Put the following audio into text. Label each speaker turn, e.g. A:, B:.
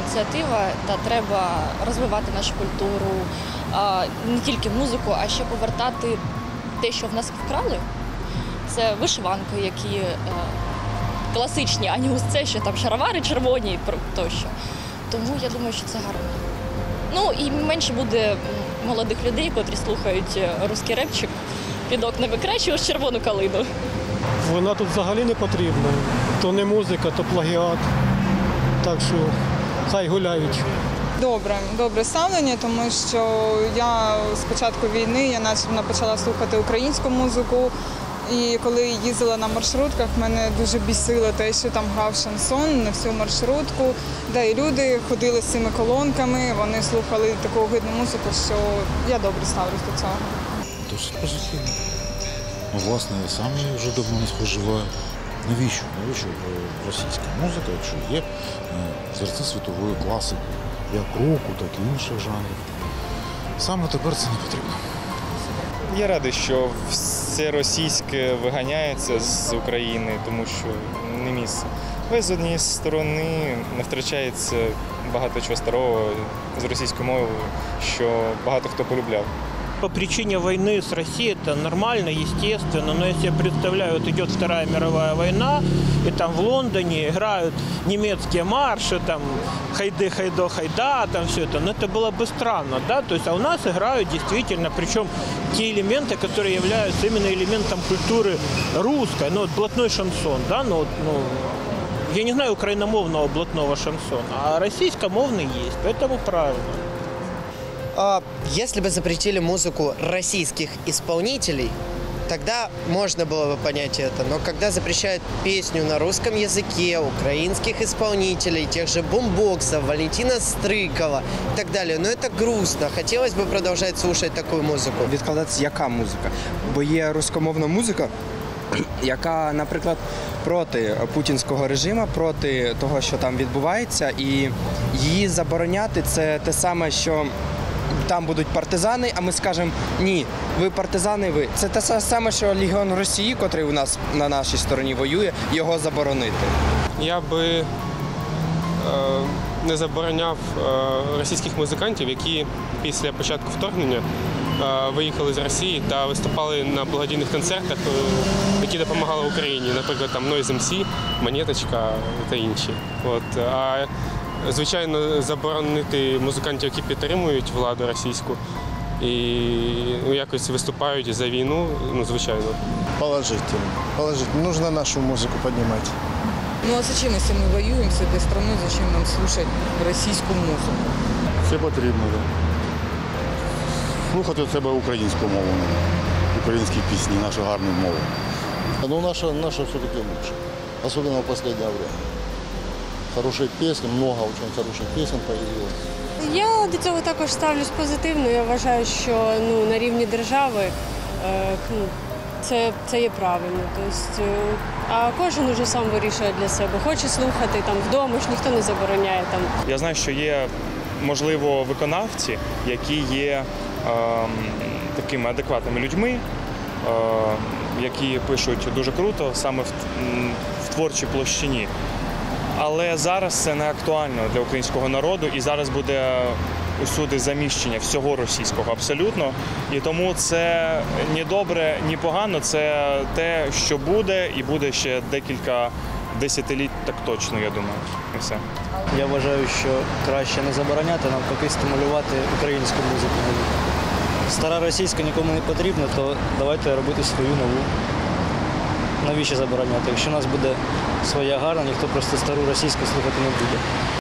A: ініціатива та треба розвивати нашу культуру, не тільки музику, а ще повертати те, що в нас вкрали. Це вишиванки, які класичні, а не ось це, що там шаровари червоні тощо. Тому я думаю, що це гарно. Ну і менше буде молодих людей, котрі слухають русський репчик, підок не викрещуєш червону калину.
B: Вона тут взагалі не потрібна. То не музика, то плагіат. Так що хай гуляють.
C: Добре ставлення, тому що я з початку війни почала слухати українську музику. І коли їздила на маршрутках, мене дуже бісило те, що там грав шансон на всю маршрутку. І люди ходили з цими колонками, вони слухали таку огидну музику, що я добре ставлюсь до цього.
D: Досить позитивно. Власне, я сам її вже давно не споживаю. Навіщо російська музика, якщо є зірці світової класики, як року, так і інших жанрів. Саме тепер це не потрібно.
E: Я радий, що все російське виганяється з України, тому що не місце. Але з однієї сторони не втрачається багато чого старого з російською мовою, що багато хто полюбляв.
F: По причине войны с Россией это нормально, естественно, но если я представляю, вот идет Вторая мировая война, и там в Лондоне играют немецкие марши, там «Хайде, хайдо, хайда», там все это, но это было бы странно, да, то есть, а у нас играют действительно, причем те элементы, которые являются именно элементом культуры русской, ну, вот блатной шансон, да, я не знаю украиномовного блатного шансона, а российскомовный есть, поэтому правильно.
G: Если бы запретили музыку российских исполнителей, тогда можно было бы понять это. Но когда запрещают песню на русском языке, украинских исполнителей, тех же бумбоксов, Валентина Стрыкова и так далее, но это грустно. Хотелось бы продолжать слушать такую музыку.
H: Відкладатися, яка музика? Бо є рускомовна музика, яка, наприклад, проти путінського режиму, проти того, що там відбувається, і її забороняти – це те саме, що там будуть партизани, а ми скажемо, ні, ви партизани, ви. Це те саме, що Легіон Росії, котрий у нас на нашій стороні воює, його заборонити.
I: Я би не забороняв російських музикантів, які після початку вторгнення виїхали з Росії та виступали на благодійних концертах, які допомагали Україні, наприклад, там Noise MC, Монеточка та інші. Звичайно, заборонити музикантів, які підтримують владу російську і якось виступають за війну, звичайно.
J: Положительно. Нужно нашу музику піднімати.
C: Ну а зачем, если мы воюем с этой страной, зачем нам слушать российскую музыку?
J: Це потрібно, так. Слухати треба українську мову, українські пісні, нашу гарну мову. Ну, наша все-таки лучше, особенно в останнє время. Хороших пісень, много очень хороших пісень появилось.
K: Я до цього також ставлюсь позитивно. Я вважаю, що на рівні держави це є правильно. Тобто, а кожен уже сам вирішує для себе. Хоче слухати там вдома, ж ніхто не забороняє там.
E: Я знаю, що є, можливо, виконавці, які є такими адекватними людьми, які пишуть дуже круто саме в творчій площині. Але зараз це не актуально для українського народу, і зараз буде усюди заміщення всього російського абсолютно. І тому це ні добре, ні погано, це те, що буде, і буде ще декілька десятиліть, так точно, я думаю. І все.
L: Я вважаю, що краще не забороняти, навпаки стимулювати українську музику. Стара російська нікому не потрібна, то давайте робити свою нову. Навіщо забороняти? Якщо у нас буде своя гарна, ніхто просто стару російську слухати не буде.